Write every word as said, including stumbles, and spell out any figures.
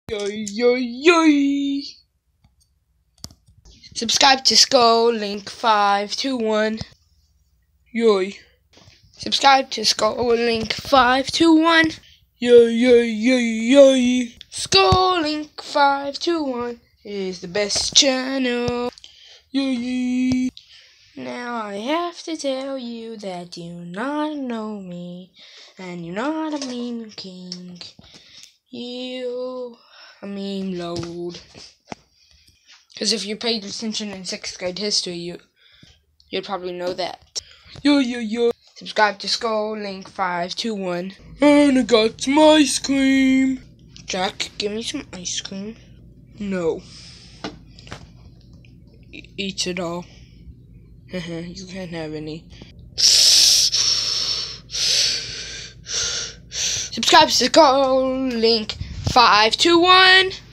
Yo, yo, yo. Subscribe to Skull Link five two one. Yo. Subscribe to Skull Link five two one. Yo, yo, yo, yo. Skull Link five two one is the best channel. Yo, yo. Now I have to tell you that you not know me, and you're not a meme king. You a meme load. Because if you paid attention in sixth grade history, you you'd probably know that. Yo yo yo. Subscribe to Skull Link five two one. And I got some ice cream. Jack, give me some ice cream. No. E eat it all. You can't have any. Subscribe to Skull Link five two one.